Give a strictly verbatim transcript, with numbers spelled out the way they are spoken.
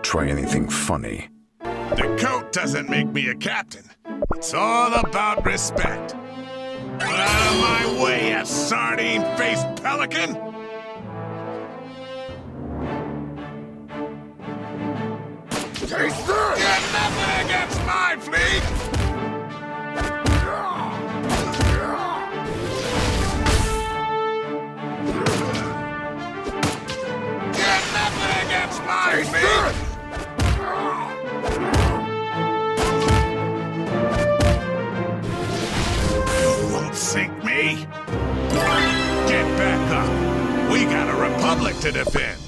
try anything funny. The coat doesn't make me a captain. It's all about respect. Get out of my way, you sardine-faced pelican! Taste this! Get nothing against my fleet! Get nothing against my Taste fleet! This! You won't sink me! Get back up! We got a republic to defend!